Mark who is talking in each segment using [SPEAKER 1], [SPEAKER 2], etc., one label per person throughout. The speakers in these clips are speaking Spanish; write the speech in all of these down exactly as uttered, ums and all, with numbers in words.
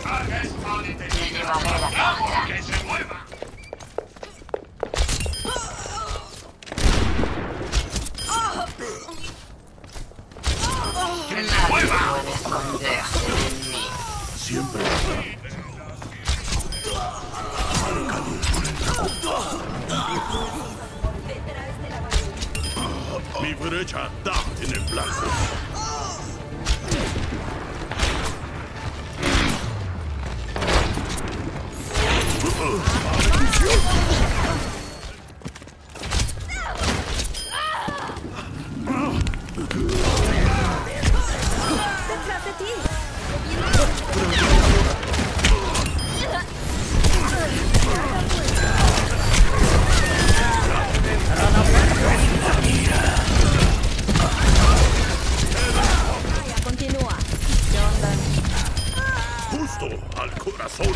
[SPEAKER 1] Le llevaré la carga.
[SPEAKER 2] ¡Que se mueva! ¡Que se
[SPEAKER 1] Nadie
[SPEAKER 2] mueva!
[SPEAKER 1] puede esconderse de mí.
[SPEAKER 3] Siempre. Mi brecha da en el blanco.
[SPEAKER 4] ¡Detrás de ti! Vaya, continúa. Jordan.
[SPEAKER 3] Justo al corazón.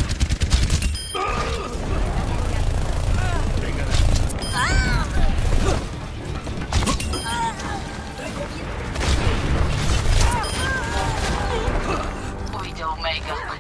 [SPEAKER 1] Widowmaker